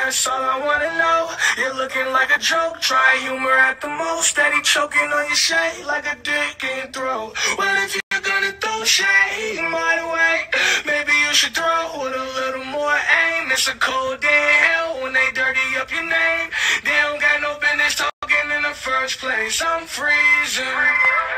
that's all I wanna know. You're looking like a joke, try humor at the most. Steady choking on your shade like a dick in throat. What if you're gonna throw shade my way? Maybe you should throw with a little more aim. It's a cold day in hell when they dirty up your name. They don't got no business talking in the first place. I'm freezing.